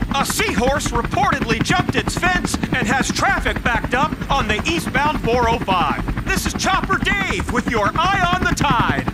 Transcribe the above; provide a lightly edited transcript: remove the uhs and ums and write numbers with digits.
A seahorse reportedly jumped its fence and has traffic backed up on the eastbound 405. This is Chopper Dave with your Eye on the Tide.